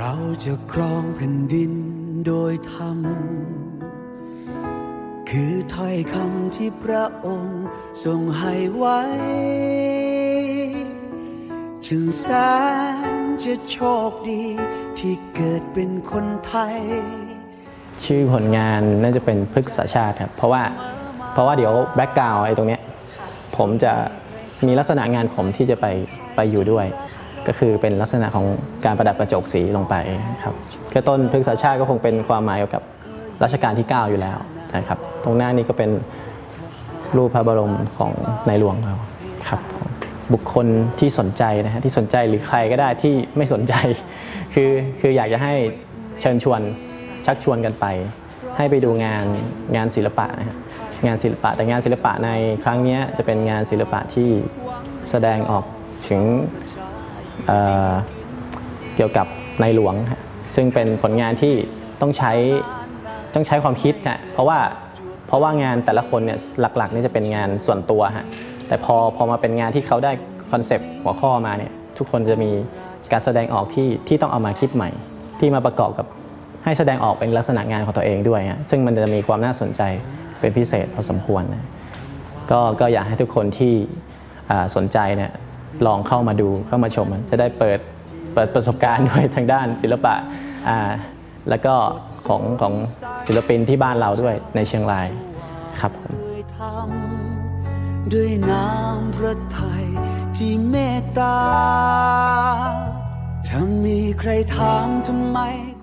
เราจะครองแผ่นดินโดยธรรมคือถ้อยคำที่พระองค์ทรงให้ไว้จึงแสนจะโชคดีที่เกิดเป็นคนไทยชื่อผลงานน่าจะเป็นพฤกษชาติครับเพราะว่าเดี๋ยวแบ็กกราวด์ไอ้ตรงเนี้ยผมจะมีลักษณะงานผมที่จะไปอยู่ด้วยก็คือเป็นลักษณะของการประดับกระจกสีลงไปครับก็ต้นพฤกษชาติก็คงเป็นความหมายเกี่ยวกับรัชกาลที่9อยู่แล้วนะครับตรงหน้านี้ก็เป็นรูปพระบรมของในหลวงเราครับบุคคลที่สนใจนะฮะที่สนใจหรือใครก็ได้ที่ไม่สนใจคืออยากจะให้เชิญชวนชักชวนกันไปให้ไปดูงานศิลปะนะฮะงานศิลปะแต่งานศิลปะในครั้งนี้จะเป็นงานศิลปะที่แสดงออกถึงเกี่ยวกับในหลวงซึ่งเป็นผลงานที่ต้องใช้ความคิดนะเพราะว่างานแต่ละคนเนี่ยหลักๆนี่จะเป็นงานส่วนตัวฮะแต่พอมาเป็นงานที่เขาได้คอนเซปต์หัวข้อมาเนี่ยทุกคนจะมีการแสดงออกที่ต้องเอามาคิดใหม่ที่มาประกอบกับให้แสดงออกเป็นลักษณะงานของตัวเองด้วยฮะซึ่งมันจะมีความน่าสนใจเป็นพิเศษพอสมควรนะก็อยากให้ทุกคนที่สนใจเนี่ยลองเข้ามาดูเข้ามาชมจะได้เปิดประสบการณ์ด้วยทางด้านศิลปะแล้วก็ของศิลปินที่บ้านเราด้วยในเชียงรายครับผมด้วยน้ำพระทัยที่เมตตาถ้ามีใครถามทำไม